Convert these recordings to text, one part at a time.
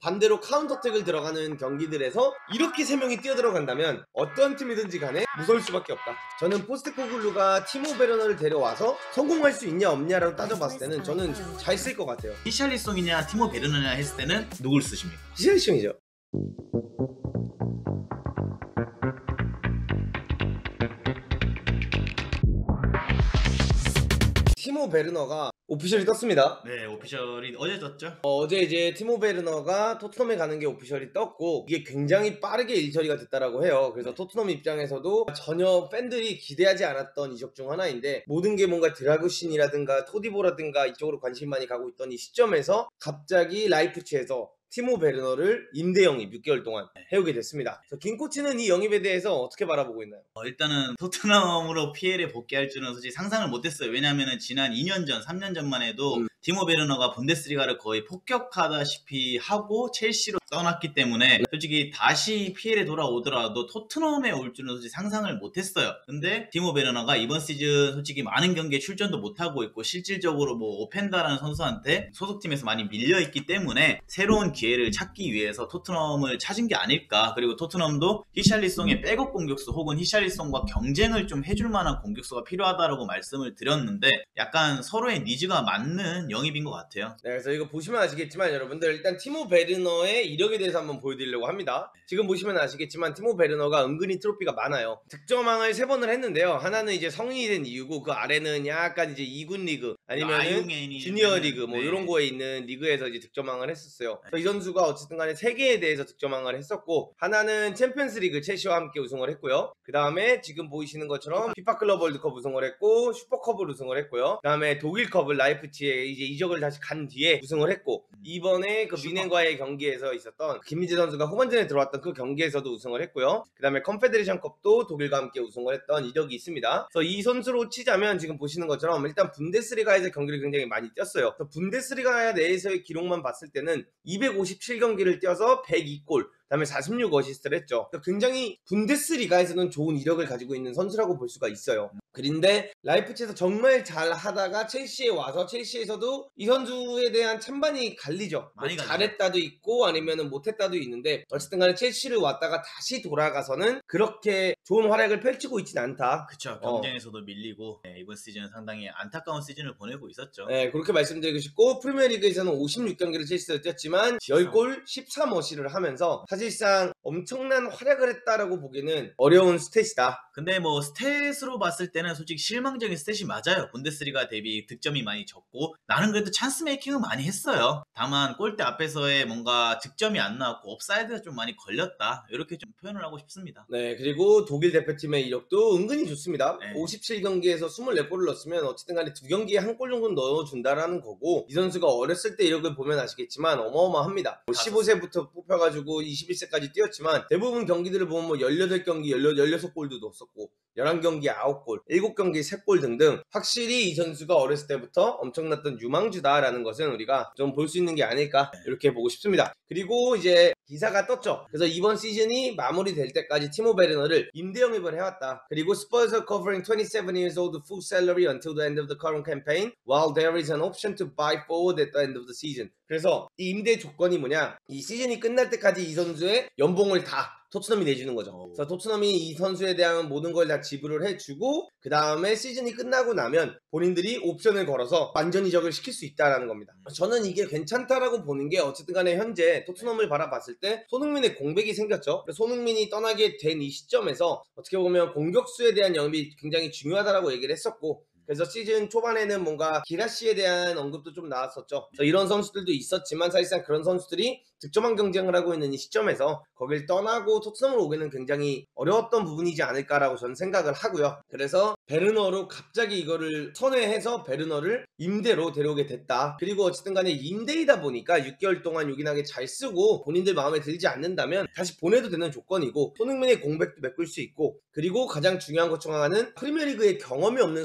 반대로 카운터택을 들어가는 경기들에서 이렇게 3명이 뛰어들어간다면 어떤 팀이든지 간에 무서울 수밖에 없다. 저는 포스테코글루가 티모 베르너를 데려와서 성공할 수 있냐 없냐라고 따져봤을 때는 저는 잘 쓸 것 같아요. 히샬리송이냐 티모 베르너냐 했을 때는 누굴 쓰십니까? 히샬리송이죠. 티모 베르너가 오피셜이 떴습니다. 네, 오피셜이 어제 떴죠. 어제 이제 티모 베르너가 토트넘에 가는 게 오피셜이 떴고 이게 굉장히 빠르게 일처리가 됐다라고 해요. 그래서 토트넘 입장에서도 전혀 팬들이 기대하지 않았던 이적 중 하나인데 모든 게 뭔가 드라구신이라든가 토디보라든가 이쪽으로 관심이 많이 가고 있던 이 시점에서 갑자기 라이프치히에서 티모 베르너를 임대 영입 6개월 동안 해오게 됐습니다. 김 코치는 이 영입에 대해서 어떻게 바라보고 있나요? 일단은 토트넘으로 PL에 복귀할 줄은 솔직히 상상을 못했어요. 왜냐하면 지난 2년 전, 3년 전만 해도 티모 베르너가 분데스리가를 거의 폭격하다시피 하고 첼시로 떠났기 때문에 솔직히 다시 PL에 돌아오더라도 토트넘에 올 줄은 솔직히 상상을 못했어요. 근데 티모 베르너가 이번 시즌 솔직히 많은 경기에 출전도 못하고 있고 실질적으로 뭐 오펜다라는 선수한테 소속팀에서 많이 밀려있기 때문에 새로운 기회를 찾기 위해서 토트넘을 찾은 게 아닐까. 그리고 토트넘도 히샬리송의 백업 공격수 혹은 히샬리송과 경쟁을 좀 해줄 만한 공격수가 필요하다라고 말씀을 드렸는데 약간 서로의 니즈가 맞는 영입인 것 같아요. 네, 그래서 이거 보시면 아시겠지만 여러분들 일단 티모 베르너의 이력에 대해서 한번 보여드리려고 합니다. 지금 보시면 아시겠지만 티모 베르너가 은근히 트로피가 많아요. 득점왕을 3번을 했는데요. 하나는 이제 성인이 된 이유고 그 아래는 약간 이제 2군 리그 아니면은 주니어 리그 뭐 네. 이런 거에 있는 리그에서 이제 득점왕을 했었어요. 이 선수가 어쨌든 간에 3개에 대해서 득점왕을 했었고 하나는 챔피언스 리그 첼시와 함께 우승을 했고요. 그 다음에 지금 보이시는 것처럼 피파 클럽 월드컵 우승을 했고 슈퍼컵을 우승을 했고요. 그 다음에 독일컵을 라이프치히에 이제 이적을 다시 간 뒤에 우승을 했고 이번에 그 미넨과의 경기에서 있었던 김민재 선수가 후반전에 들어왔던 그 경기에서도 우승을 했고요. 그 다음에 컨페데레이션컵도 독일과 함께 우승을 했던 이력이 있습니다. 그래서 이 선수로 치자면 지금 보시는 것처럼 일단 분데스리가에서 경기를 굉장히 많이 뛰었어요. 그래서 분데스리가 내에서의 기록만 봤을 때는 257경기를 뛰어서 102골 그다음에 46어시스트를 했죠. 그러니까 굉장히 분데스리가에서는 좋은 이력을 가지고 있는 선수라고 볼 수가 있어요. 그런데 라이프치히에서 정말 잘 하다가 첼시에 와서 첼시에서도 이 선수에 대한 찬반이 갈리죠. 뭐 잘했다도 있고 아니면은 못했다도 있는데 어쨌든 간에 첼시를 왔다가 다시 돌아가서는 그렇게 좋은 활약을 펼치고 있진 않다. 그쵸. 경쟁에서도 밀리고 이번 시즌은 상당히 안타까운 시즌을 보내고 있었죠. 네, 그렇게 말씀드리고 싶고 프리미어리그에서는 56경기를 첼시에서 뛰었지만 10골 13어시를 하면서 사실상 엄청난 활약을 했다라고 보기는 어려운 스탯이다. 근데 뭐 스탯으로 봤을 때는 솔직히 실망적인 스탯이 맞아요. 분데스리가 대비 득점이 많이 적고 나는 그래도 찬스 메이킹은 많이 했어요. 다만 골대 앞에서의 뭔가 득점이 안 나왔고 옵사이드가 좀 많이 걸렸다. 이렇게 좀 표현을 하고 싶습니다. 네, 그리고 독일 대표팀의 이력도 은근히 좋습니다. 네. 57경기에서 24골을 넣었으면 어쨌든 간에 2경기에 1골 정도는 넣어준다라는 거고 이 선수가 어렸을 때 이력을 보면 아시겠지만 어마어마합니다. 15세부터 뽑혀가지고 21세까지 뛰었지만 대부분 경기들을 보면 뭐 18경기 16골도 넣었었고 11경기 9골, 7경기 3골 등등 확실히 이 선수가 어렸을 때부터 엄청났던 유망주다라는 것은 우리가 좀 볼 수 있는 게 아닐까 이렇게 보고 싶습니다. 그리고 이제 기사가 떴죠. 그래서 이번 시즌이 마무리될 때까지 티모 베르너를 임대 영입을 해왔다. 그리고 Spurs are covering 27 years old full salary until the end of the current campaign while there is an option to buy forward at the end of the season. 그래서 이 임대 조건이 뭐냐? 이 시즌이 끝날 때까지 이 선수의 연봉을 다 토트넘이 내주는 거죠. 그래서 토트넘이 이 선수에 대한 모든 걸 다 지불을 해주고 그 다음에 시즌이 끝나고 나면 본인들이 옵션을 걸어서 완전 이적을 시킬 수 있다는 겁니다. 저는 이게 괜찮다라고 보는 게 어쨌든 간에 현재 토트넘을 바라봤을 때 손흥민의 공백이 생겼죠. 손흥민이 떠나게 된 이 시점에서 어떻게 보면 공격수에 대한 영입이 굉장히 중요하다라고 얘기를 했었고 그래서 시즌 초반에는 뭔가 기라시에 대한 언급도 좀 나왔었죠. 이런 선수들도 있었지만 사실상 그런 선수들이 득점왕 경쟁을 하고 있는 이 시점에서 거길 떠나고 토트넘으로 오기는 굉장히 어려웠던 부분이지 않을까라고 저는 생각을 하고요. 그래서 베르너로 갑자기 이거를 선회해서 베르너를 임대로 데려오게 됐다. 그리고 어쨌든 간에 임대이다 보니까 6개월 동안 요긴하게 잘 쓰고 본인들 마음에 들지 않는다면 다시 보내도 되는 조건이고 손흥민의 공백도 메꿀 수 있고 그리고 가장 중요한 것 중 하나는 프리미어리그에 경험이 없는 선수를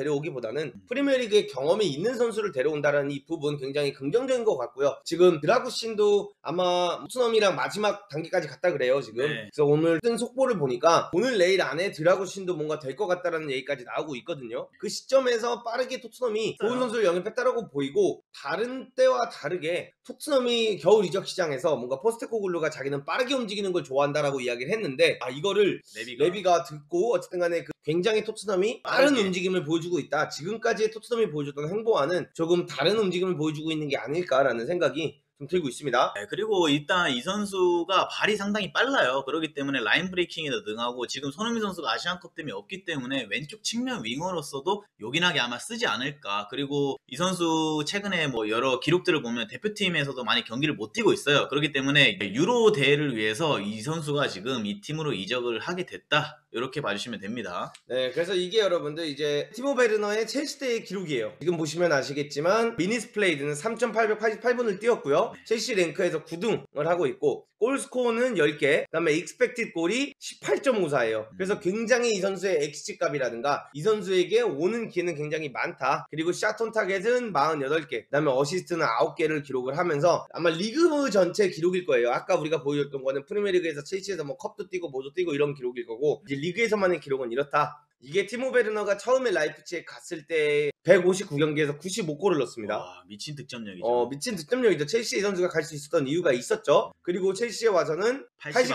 데려오기보다는 프리미어리그에 경험이 있는 선수를 데려온다는 이 부분 굉장히 긍정적인 것 같고요. 지금 드라구신도 아마 토트넘이랑 마지막 단계까지 갔다 그래요 지금. 네. 그래서 오늘 뜬 속보를 보니까 오늘 내일 안에 드라구신도 뭔가 될 것 같다라는 얘기까지 나오고 있거든요. 그 시점에서 빠르게 토트넘이 좋은 선수를 영입했다라고 보이고, 다른 때와 다르게 토트넘이 겨울 이적 시장에서 뭔가 포스테코글루가 자기는 빠르게 움직이는 걸 좋아한다라고 이야기를 했는데, 이거를 레비가 듣고 어쨌든 간에 굉장히 토트넘이 빠른 빠르게. 움직임을 보여주고 있다. 지금까지의 토트넘이 보여줬던 행보와는 조금 다른 움직임을 보여주고 있는 게 아닐까라는 생각이 좀 들고 있습니다. 네, 그리고 일단 이 선수가 발이 상당히 빨라요. 그렇기 때문에 라인 브레이킹에도 능하고, 지금 손흥민 선수가 아시안컵 때문에 없기 때문에 왼쪽 측면 윙어로서도 요긴하게 아마 쓰지 않을까. 그리고 이 선수 최근에 뭐 여러 기록들을 보면 대표팀에서도 많이 경기를 못 뛰고 있어요. 그렇기 때문에 유로 대회를 위해서 이 선수가 지금 이 팀으로 이적을 하게 됐다, 이렇게 봐주시면 됩니다. 네, 그래서 이게 여러분들 이제 티모 베르너의 첼시 때의 기록이에요. 지금 보시면 아시겠지만 미니스 플레이드는 3,888분을 뛰었고요. 첼시 랭크에서 9등을 하고 있고, 골 스코어는 10개, 그 다음에 익스펙티드 골이 18.54예요. 그래서 굉장히 이 선수의 XG 값이라든가 이 선수에게 오는 기회는 굉장히 많다. 그리고 샷 온 타겟은 48개, 그 다음에 어시스트는 9개를 기록을 하면서 아마 리그 전체 기록일 거예요. 아까 우리가 보여줬던 거는 프리미어리그에서 첼시에서 뭐 컵도 뛰고 뭐도 뛰고 이런 기록일 거고, 이제 리그에서만의 기록은 이렇다. 이게 티모 베르너가 처음에 라이프치히에 갔을 때 159경기에서 95골을 넣었습니다. 와, 미친 득점력이죠. 미친 득점력이죠. 첼시 이 선수가 갈 수 있었던 이유가 있었죠. 그리고 첼시에 와서는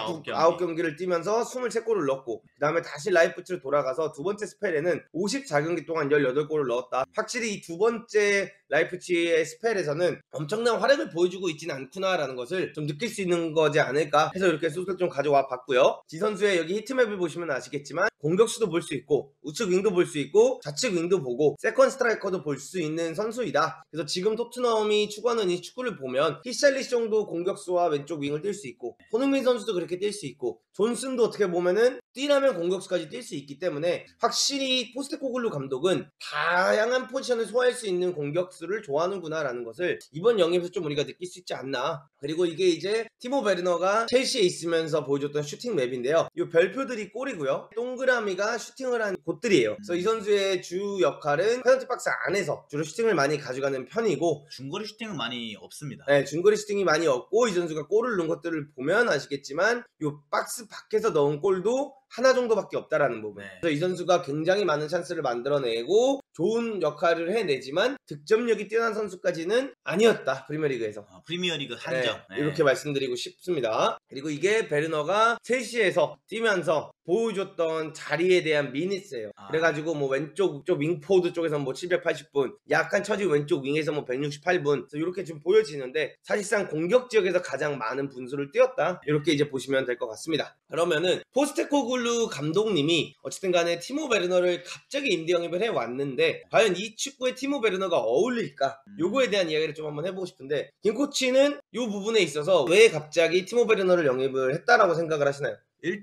89경기를 뛰면서 23골을 넣었고, 그 다음에 다시 라이프치히로 돌아가서 두 번째 스펠에는 54경기 동안 18골을 넣었다. 확실히 이 두 번째 라이프치히의 스펠에서는 엄청난 활약을 보여주고 있지는 않구나라는 것을 좀 느낄 수 있는 거지 않을까 해서 이렇게 소스를 좀 가져와 봤고요. 이 선수의 여기 히트맵을 보시면 아시겠지만 공격수도 볼 수 있고 우측 윙도 볼 수 있고 좌측 윙도 보고 세컨 스트라이커도 볼 수 있는 선수이다. 그래서 지금 토트넘이 추구하는 이 축구를 보면 히샬리송도 공격수와 왼쪽 윙을 뛸 수 있고, 손흥민 선수도 그렇게 뛸 수 있고, 존슨도 어떻게 보면은 뛰라면 공격수까지 뛸 수 있기 때문에 확실히 포스테코글루 감독은 다양한 포지션을 소화할 수 있는 공격수를 좋아하는구나 라는 것을 이번 영입에서 좀 우리가 느낄 수 있지 않나. 그리고 이게 이제 티모 베르너가 첼시에 있으면서 보여줬던 슈팅 맵인데요, 이 별표들이 골이고요, 동그라미가 슈팅을 한 곳들이에요. 그래서 이 선수의 주 역할은 페널티 박스 안에서 주로 슈팅을 많이 가져가는 편이고, 중거리 슈팅은 많이 없습니다. 네, 중거리 슈팅이 많이 없고, 이 선수가 골을 넣은 것들을 보면 아시겠지만 이 박스 밖에서 넣은 골도 하나 정도밖에 없다라는 부분. 네. 그래서 이 선수가 굉장히 많은 찬스를 만들어내고 좋은 역할을 해내지만 득점력이 뛰어난 선수까지는 아니었다, 프리미어리그에서. 프리미어리그 한정. 네, 이렇게 말씀드리고 싶습니다. 그리고 이게 베르너가 첼시에서 뛰면서 보여줬던 자리에 대한 미니스예요. 그래가지고 뭐 왼쪽 윙포드 쪽에서 뭐 780분, 약간 처진 왼쪽 윙에서 뭐 168분, 이렇게 좀 보여지는데 사실상 공격 지역에서 가장 많은 분수를 뛰었다, 이렇게 이제 보시면 될 것 같습니다. 그러면은 포스테코글루 감독님이 어쨌든 간에 티모 베르너를 갑자기 임대 영입을 해왔는데 과연 이 축구에 티모 베르너가 어울릴까? 요거에 대한 이야기를 좀 한번 해보고 싶은데, 김 코치는 요 부분에 있어서 왜 갑자기 티모 베르너를 영입을 했다라고 생각을 하시나요?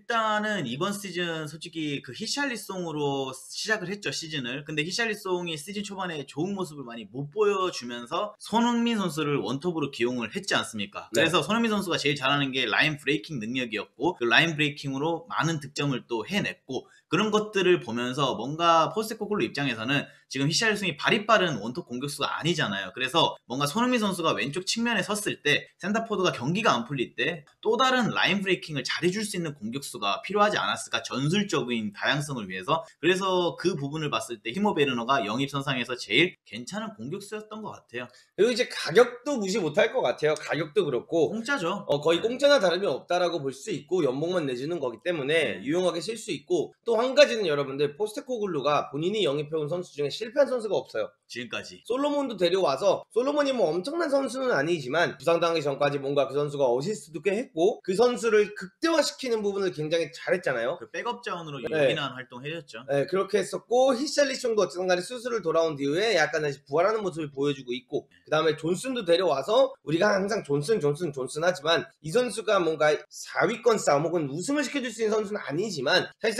일단은 이번 시즌 솔직히 그 히샬리송으로 시작을 했죠, 시즌을. 근데 히샬리송이 시즌 초반에 좋은 모습을 많이 못 보여주면서 손흥민 선수를 원톱으로 기용을 했지 않습니까? 네. 그래서 손흥민 선수가 제일 잘하는 게 라인 브레이킹 능력이었고, 그 라인 브레이킹으로 많은 득점을 또 해냈고, 그런 것들을 보면서 뭔가 포스테코글루 입장에서는 지금 히샬리송이 발이 빠른 원톱 공격수가 아니잖아요. 그래서 뭔가 손흥민 선수가 왼쪽 측면에 섰을 때, 센터포드가 경기가 안 풀릴 때 또 다른 라인 브레이킹을 잘해줄 수 있는 공격수가 필요하지 않았을까, 전술적인 다양성을 위해서. 그래서 그 부분을 봤을 때 티모 베르너가 영입 선상에서 제일 괜찮은 공격수였던 것 같아요. 그리고 이제 가격도 무시 못할 것 같아요. 가격도 그렇고 공짜죠. 거의 공짜나 다름이 없다라고 볼 수 있고, 연봉만 내주는 거기 때문에 유용하게 쓸 수 있고, 또 한 가지는 여러분들 포스테코글루가 본인이 영입해온 선수 중에 실패한 선수가 없어요. 지금까지. 솔로몬도 데려와서, 솔로몬이 뭐 엄청난 선수는 아니지만 부상당하기 전까지 뭔가 그 선수가 어시스트도 꽤 했고 그 선수를 극대화시키는 부분을 굉장히 잘했잖아요. 그 백업 자원으로 네. 요긴한 활동 해줬죠. 네, 그렇게 했었고, 히샬리송도 어쨌든 간에 수술을 돌아온 뒤에 약간 다시 부활하는 모습을 보여주고 있고, 그 다음에 존슨도 데려와서 우리가 항상 존슨 하지만 이 선수가 뭔가 4위권 싸움 혹은 우승을 시켜줄 수 있는 선수는 아니지만 사실상 존슨을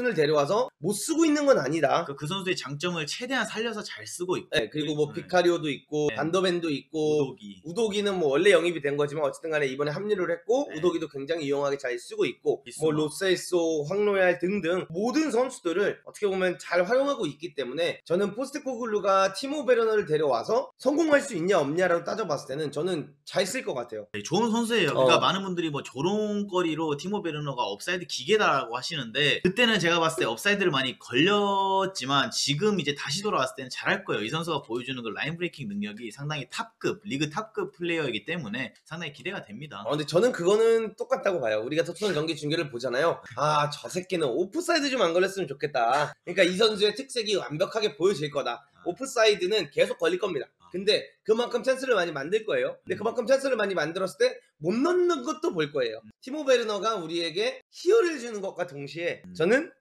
선수를 데려와서 못 쓰고 있는 건 아니다. 그 선수의 장점을 최대한 살려서 잘 쓰고 있고. 네, 그리고 뭐 비카리오도 있고 네. 반더벤도 있고 우도기는 뭐 원래 영입이 된 거지만 어쨌든 간에 이번에 합류를 했고 네. 우도기도 굉장히 유용하게 잘 쓰고 있고 비스마. 뭐 로셀소, 황로얄 등등 모든 선수들을 어떻게 보면 잘 활용하고 있기 때문에 저는 포스테코글루가 티모 베르너를 데려와서 성공할 수 있냐 없냐라고 따져봤을 때는 저는 잘 쓸 것 같아요. 네, 좋은 선수예요. 그러니까 많은 분들이 뭐 조롱거리로 티모 베르너가 업사이드 기계다라고 하시는데 그때는 제가 봤을 때 업사이드를 많이 걸렸지만 지금 이제 다시 돌아왔을 때는 잘할 거예요. 이 선수가 보여주는 그 라인 브레이킹 능력이 상당히 탑급, 리그 탑급 플레이어이기 때문에 상당히 기대가 됩니다. 근데 저는 그거는 똑같다고 봐요. 우리가 토트넘 경기 중계를 보잖아요. 아, 저 새끼는 오프사이드 좀 안 걸렸으면 좋겠다. 그러니까 이 선수의 특색이 완벽하게 보여질 거다. 오프사이드는 계속 걸릴 겁니다. 근데 그만큼 찬스를 많이 만들 거예요. 근데 그만큼 찬스를 많이 만들었을 때 못 넣는 것도 볼 거예요. 티모 베르너가 우리에게 희열을 주는 것과 동시에 저는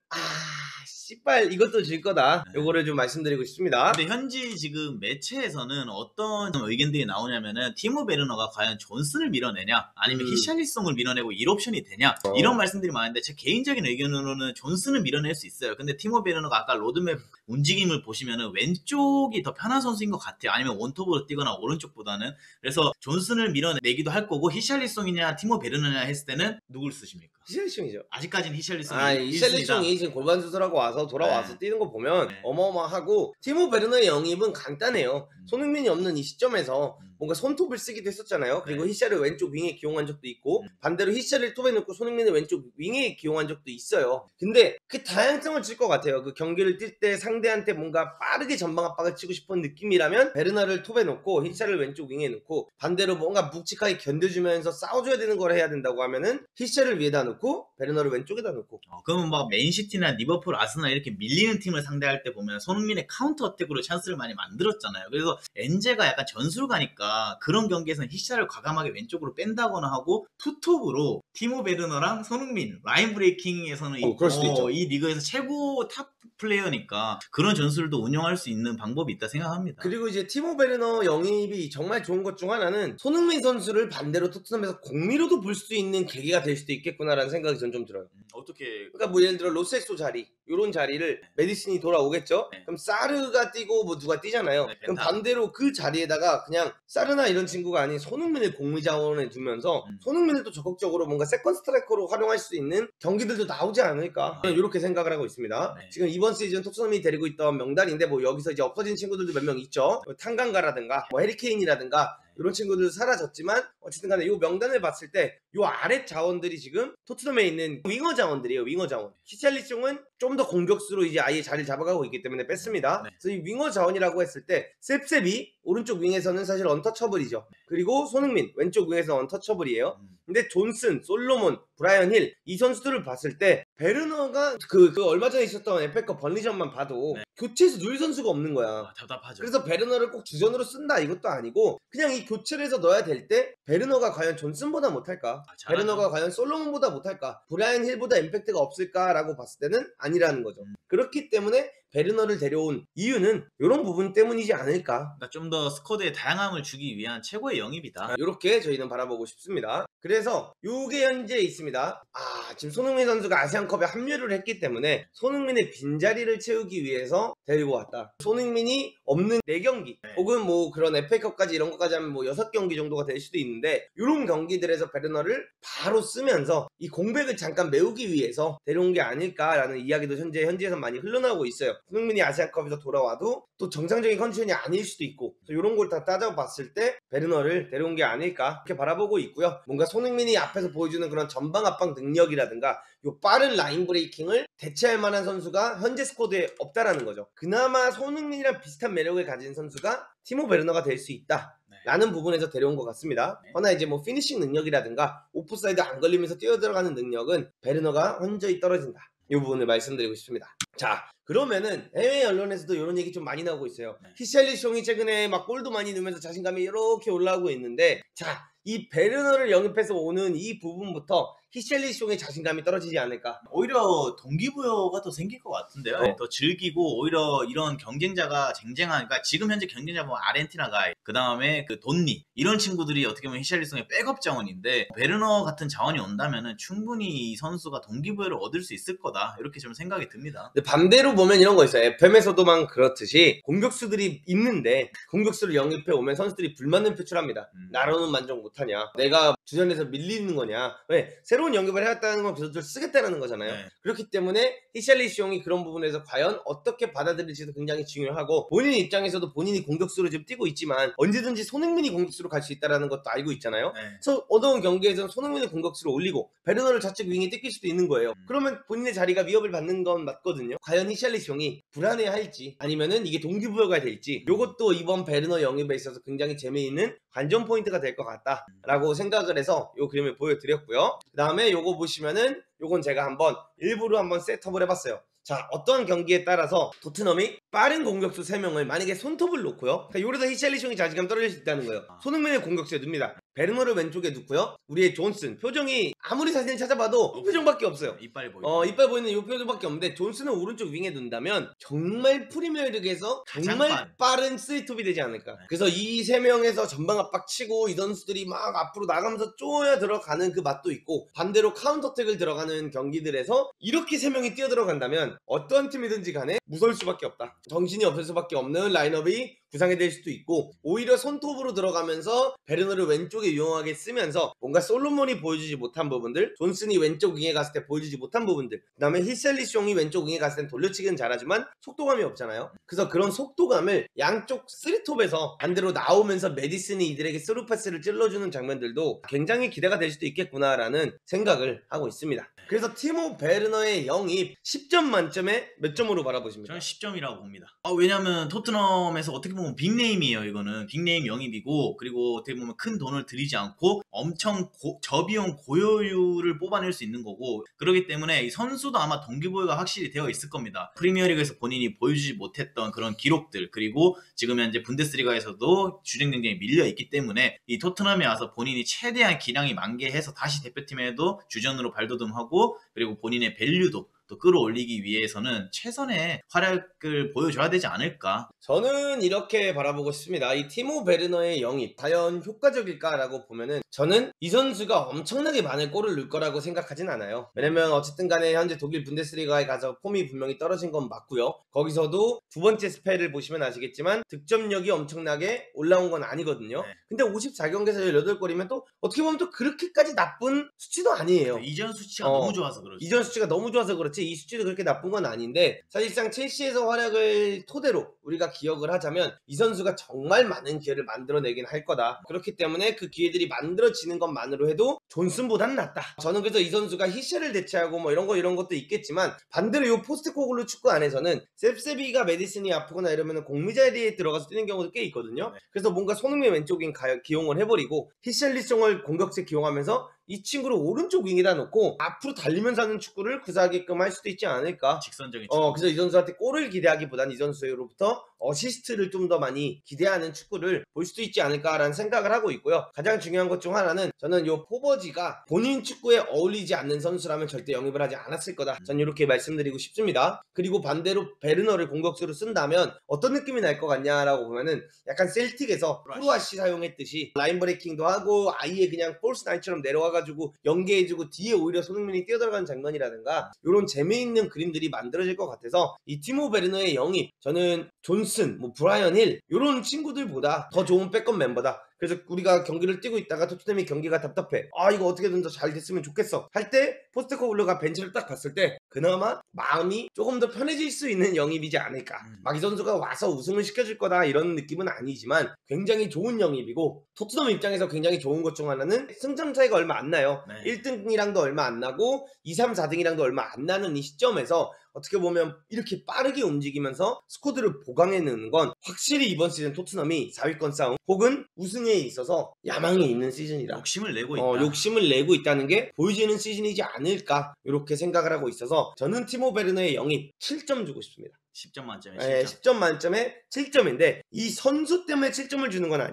씨발 이것도 질 거다. 요거를 좀 말씀드리고 싶습니다. 근데 현지 지금 매체에서는 어떤 의견들이 나오냐면은 티모 베르너가 과연 존슨을 밀어내냐 아니면 히샬리송을 밀어내고 1옵션이 되냐 이런 말씀들이 많은데 제 개인적인 의견으로는 존슨을 밀어낼 수 있어요. 근데 티모 베르너가 아까 로드맵 움직임을 보시면은 왼쪽이 더 편한 선수인 것 같아요. 아니면 원톱으로 뛰거나 오른쪽보다는. 그래서 존슨을 밀어내기도 할 거고 히샬리송이냐 티모 베르너냐 했을 때는 누굴 쓰십니까? 히샬리송이죠. 아직까지는 히샬리송이 히샬리송이 지금 골반 수술하고 와서 돌아와서 뛰는 거 보면 어마어마하고 티모 베르너의 영입은 간단해요. 손흥민이 없는 이 시점에서 뭔가 손톱을 쓰기도 했었잖아요. 그리고 히샬을 왼쪽 윙에 기용한 적도 있고 반대로 히샬을 톱에 넣고 손흥민을 왼쪽 윙에 기용한 적도 있어요. 근데 그 다양성을 줄 것 같아요. 그 경기를 뛸 때 상대한테 뭔가 빠르게 전방 압박을 치고 싶은 느낌이라면 베르너를 톱에 넣고 히샬을 왼쪽 윙에 넣고 반대로 뭔가 묵직하게 견뎌주면서 싸워줘야 되는 걸 해야 된다고 하면은 히샬을 위에다 넣고 베르너를 왼쪽에다 넣고 그러면 막 맨시티나 리버풀, 아스날 이렇게 밀리는 팀을 상대할 때 보면 손흥민의 카운터 어택으로 찬스를 많이 만들었잖아요. 그래서 엔제가 약간 전술가니까 그런 경기에서는 히샬을 과감하게 왼쪽으로 뺀다거나 하고 투톱으로 티모 베르너랑 손흥민 라인 브레이킹에서는 그럴 수도 있죠. 이 리그에서 최고 탑 플레이어니까 그런 전술도 운영할 수 있는 방법이 있다 생각합니다. 그리고 이제 티모 베르너 영입이 정말 좋은 것 중 하나는 손흥민 선수를 반대로 토트넘에서 공미로도 볼 수 있는 계기가 될 수도 있겠구나라는 생각이 전 좀 들어요. 어떻게? 그러니까 뭐 예를 들어 로셀소 자리 이런 자리를 메디슨이 돌아오겠죠. 그럼 사르가 뛰고 뭐 누가 뛰잖아요. 그럼 반대로 그 자리에다가 그냥 사르나 이런 친구가 아닌 손흥민을 공미 자원에 두면서 손흥민을 또 적극적으로 뭔가 세컨 스트라이커로 활용할 수 있는 경기들도 나오지 않을까 이렇게 생각을 하고 있습니다. 지금 이번 시즌 토트넘이 데리고 있던 명단인데 뭐 여기서 이제 없어진 친구들도 몇 명 있죠. 탕강가라든가 뭐 해리케인이라든가 이런 친구들 사라졌지만 어쨌든 간에 이 명단을 봤을 때 이 아랫 자원들이 지금 토트넘에 있는 윙어 자원들이에요. 윙어 자원. 히샬리송은 좀 더 공격수로 이제 아예 자리를 잡아가고 있기 때문에 뺐습니다. 그래서 이 윙어 자원이라고 했을 때 셉셉이 오른쪽 윙에서는 사실 언터처블이죠. 그리고 손흥민 왼쪽 윙에서는 언터처블이에요. 근데 존슨, 솔로몬, 브라이언 힐 이 선수들을 봤을 때 베르너가 그 얼마 전에 있었던 에페컵 번리전만 봐도 교체해서 누릴 선수가 없는 거야. 답답하죠. 그래서 베르너를 꼭 주전으로 쓴다 이것도 아니고 그냥 이 교체를 해서 넣어야 될 때 베르너가 과연 존슨보다 못할까? 베르너가 과연 솔로몬보다 못할까? 브라이언 힐보다 임팩트가 없을까라고 봤을 때는 아니라는 거죠. 그렇기 때문에 베르너를 데려온 이유는 이런 부분 때문이지 않을까. 그러니까 좀 더 스쿼드에 다양함을 주기 위한 최고의 영입이다. 이렇게 저희는 바라보고 싶습니다. 그래서 요게 현재 있습니다. 지금 손흥민 선수가 아시안컵에 합류를 했기 때문에 손흥민의 빈자리를 채우기 위해서 데리고 왔다. 손흥민이 없는 4경기 혹은 뭐 그런 FA컵까지 이런 것까지 하면 뭐 6경기 정도가 될 수도 있는데 이런 경기들에서 베르너를 바로 쓰면서 이 공백을 잠깐 메우기 위해서 데려온 게 아닐까라는 이야기도 현지에서 많이 흘러나오고 있어요. 손흥민이 아시안컵에서 돌아와도 또 정상적인 컨디션이 아닐 수도 있고 이런 걸 다 따져봤을 때 베르너를 데려온 게 아닐까 이렇게 바라보고 있고요. 뭔가 손흥민이 앞에서 보여주는 그런 전방 압박 능력이라든가 요 빠른 라인 브레이킹을 대체할 만한 선수가 현재 스쿼드에 없다라는 거죠. 그나마 손흥민이랑 비슷한 매력을 가진 선수가 티모 베르너가 될 수 있다 라는 부분에서 데려온 것 같습니다. 허나 이제 뭐 피니싱 능력이라든가 오프사이드 안 걸리면서 뛰어들어가는 능력은 베르너가 현저히 떨어진다. 이 부분을 말씀드리고 싶습니다. 자, 그러면은 해외 언론에서도 이런 얘기 좀 많이 나오고 있어요. 히샬리송이 최근에 막 골도 많이 넣으면서 자신감이 이렇게 올라오고 있는데 자, 이 베르너를 영입해서 오는 이 부분부터 히샬리숑의 자신감이 떨어지지 않을까. 오히려 동기부여가 더 생길 것 같은데요. 더 즐기고 오히려 이런 경쟁자가 쟁쟁하니까 지금 현재 경쟁자 뭐 아르헨티나가 그 다음에 그 돈니 이런 친구들이 어떻게 보면 히샬리송의 백업 자원인데 베르너 같은 자원이 온다면은 충분히 이 선수가 동기부여를 얻을 수 있을 거다 이렇게 좀 생각이 듭니다. 근데 반대로 보면 이런 거 있어요. FM에서도만 그렇듯이 공격수들이 있는데 공격수를 영입해 오면 선수들이 불만을 표출합니다. 나로는 만족 못하냐, 내가 주전에서 밀리는 거냐. 왜? 새로운 영입을 해왔다는 건 그 선수를 쓰겠다는 거잖아요. 네. 그렇기 때문에 히샬리숑이 그런 부분에서 과연 어떻게 받아들일지도 굉장히 중요하고, 본인 입장에서도 본인이 공격수로 지금 뛰고 있지만 언제든지 손흥민이 공격수로 갈 수 있다는 것도 알고 있잖아요. 네. 그래서 어떤 경기에서는 손흥민이 공격수로 올리고 베르너를 좌측 윙에 뜯길 수도 있는 거예요. 그러면 본인의 자리가 위협을 받는 건 맞거든요. 과연 히샬리숑이 불안해할지 아니면은 이게 동기부여가 될지, 요것도 이번 베르너 영입에 있어서 굉장히 재미있는 관전 포인트가 될 것 같다라고 생각을 해서 요 그림을 보여드렸고요. 그 다음에 요거 보시면은 요건 제가 일부러 한번 셋업을 해봤어요. 자, 어떠한 경기에 따라서 토트넘이 빠른 공격수 3명을 만약에 손톱을 놓고요, 그러니까 요래서 히샬리숑이 자신감 떨어질 수 있다는 거예요. 손흥민의 공격수에 둡니다. 베르너를 왼쪽에 놓고요, 우리의 존슨, 표정이 아무리 사진을 찾아봐도 이 표정밖에 없어요. 이빨이 보이죠. 이빨 보이는 이 표정밖에 없는데 존슨은 오른쪽 윙에 둔다면 정말 프리미어리그에서 정말 빠른 쓰리톱이 되지 않을까. 그래서 이 3명에서 전방 압박 치고 이 선수들이 막 앞으로 나가면서 쪼여 들어가는 그 맛도 있고, 반대로 카운터택을 들어가는 경기들에서 이렇게 3명이 뛰어 들어간다면 어떤 팀이든지 간에 무서울 수밖에 없다. 정신이 없을 수밖에 없는 라인업이 구상이 될 수도 있고, 오히려 손톱으로 들어가면서 베르너를 왼쪽에 유용하게 쓰면서 뭔가 솔로몬이 보여주지 못한 부분들, 존슨이 왼쪽 윙에 갔을 때 보여주지 못한 부분들, 그 다음에 히샬리숑이 왼쪽 윙에 갔을 땐 돌려치기는 잘하지만 속도감이 없잖아요. 그래서 그런 속도감을 양쪽 3톱에서 반대로 나오면서 메디슨이 이들에게 스루 패스를 찔러주는 장면들도 굉장히 기대가 될 수도 있겠구나라는 생각을 하고 있습니다. 그래서 티모 베르너의 영입 10점 만점에 몇 점으로 바라보십니까? 저는 10점이라고 봅니다. 왜냐면 토트넘에서 어떻게 보면 빅네임이에요. 이거는 빅네임 영입이고, 그리고 어떻게 보면 큰 돈을 들이지 않고 엄청 저비용 고효율을 뽑아낼 수 있는 거고, 그렇기 때문에 이 선수도 아마 동기부여가 확실히 되어 있을 겁니다. 프리미어리그에서 본인이 보여주지 못했던 그런 기록들, 그리고 지금 현재 분데스리가에서도 주력 경쟁에 밀려 있기 때문에 이 토트넘에 와서 본인이 최대한 기량이 만개해서 다시 대표팀에도 주전으로 발돋움하고, 그리고 본인의 밸류도 또 끌어올리기 위해서는 최선의 활약을 보여줘야 되지 않을까. 저는 이렇게 바라보고 싶습니다. 이 티모 베르너의 영입 과연 효과적일까라고 보면은 저는 이 선수가 엄청나게 많은 골을 넣을 거라고 생각하진 않아요. 왜냐면 어쨌든 간에 현재 독일 분데스리가에 가서 폼이 분명히 떨어진 건 맞고요. 거기서도 두 번째 스펠을 보시면 아시겠지만 득점력이 엄청나게 올라온 건 아니거든요. 근데 54경기에서 18골이면 또 어떻게 보면 또 그렇게까지 나쁜 수치도 아니에요. 이전 수치가 너무 좋아서 그렇죠. 이전 수치가 너무 좋아서 그렇지 이 수치도 그렇게 나쁜 건 아닌데, 사실상 첼시에서 활약을 토대로 우리가 기억을 하자면 이 선수가 정말 많은 기회를 만들어내긴 할 거다. 그렇기 때문에 그 기회들이 만들어지는 것만으로 해도 존슨보다는 낫다. 저는 그래서 이 선수가 히샬을 대체하고 뭐 이런 것도 있겠지만, 반대로 이 포스트코글루 축구 안에서는 셉세비가 메디슨이 아프거나 이러면 공미 자리에 들어가서 뛰는 경우도 꽤 있거든요. 그래서 뭔가 손흥민 왼쪽인 기용을 해버리고 히샬리송을 공격수에 기용하면서 이 친구를 오른쪽 윙에다 놓고 앞으로 달리면서 하는 축구를 구사하게끔 할 수도 있지 않을까. 직선적인 축구. 그래서 이 선수한테 골을 기대하기보다는 이 선수로부터 어시스트를 좀 더 많이 기대하는 축구를 볼 수도 있지 않을까라는 생각을 하고 있고요. 가장 중요한 것 중 하나는 저는 요 포버지가 본인 축구에 어울리지 않는 선수라면 절대 영입을 하지 않았을 거다. 전 이렇게 말씀드리고 싶습니다. 그리고 반대로 베르너를 공격수로 쓴다면 어떤 느낌이 날 것 같냐라고 보면은 약간 셀틱에서 프루아시 사용했듯이 라인 브레이킹도 하고 아예 그냥 폴스 나인처럼 내려와가지고 연계해주고 뒤에 오히려 손흥민이 뛰어들어가는 장면이라든가 이런 재미있는 그림들이 만들어질 것 같아서 이 티모 베르너의 영입, 저는 존슨, 뭐 브라이언 힐 이런 친구들보다 더 좋은 백업 멤버다. 그래서 우리가 경기를 뛰고 있다가 토트넘이 경기가 답답해, 이거 어떻게든 더 잘 됐으면 좋겠어 할 때 포스트코글루가 벤치를 딱 봤을 때 그나마 마음이 조금 더 편해질 수 있는 영입이지 않을까. 막 이 선수가 와서 우승을 시켜줄 거다 이런 느낌은 아니지만 굉장히 좋은 영입이고, 토트넘 입장에서 굉장히 좋은 것 중 하나는 승점 차이가 얼마 안 나요. 1등이랑도 얼마 안 나고 2, 3, 4등이랑도 얼마 안 나는 이 시점에서 어떻게 보면 이렇게 빠르게 움직이면서 스쿼드를 보강해 넣는 건 확실히 이번 시즌 토트넘이 4위권 싸움 혹은 우승에 있어서 야망이 있는 시즌이다. 욕심을 내고 있다. 욕심을 내고 있다는 게 보여지는 시즌이지 않을까 이렇게 생각을 하고 있어서 저는 티모 베르너의 영입 7점 주고 싶습니다. 10점 만점에 10점 만점에 7점인데 이 선수 때문에 7점을 주는 건 아니에요.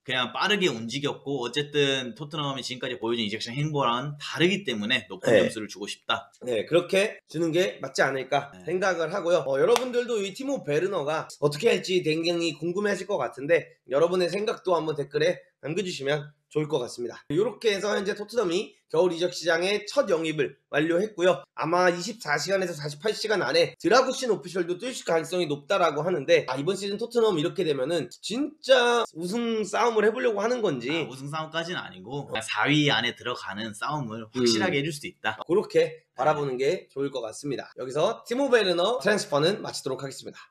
그냥 빠르게 움직였고 어쨌든 토트넘이 지금까지 보여준 이적션 행보랑은 다르기 때문에 높은 네. 점수를 주고 싶다. 네, 그렇게 주는 게 맞지 않을까 네. 생각을 하고요. 여러분들도 이 티모 베르너가 어떻게 할지 굉장히 궁금해하실 것 같은데 여러분의 생각도 한번 댓글에 남겨주시면 좋을 것 같습니다. 이렇게 해서 현재 토트넘이 겨울 이적 시장의 첫 영입을 완료했고요. 아마 24시간에서 48시간 안에 드라구신 오피셜도 뜰 가능성이 높다라고 하는데 이번 시즌 토트넘 이렇게 되면은 진짜 우승 싸움을 해보려고 하는 건지 우승 싸움까지는 아니고 4위 안에 들어가는 싸움을 확실하게 해줄 수 있다. 그렇게 바라보는 게 좋을 것 같습니다. 여기서 티모 베르너 트랜스퍼는 마치도록 하겠습니다.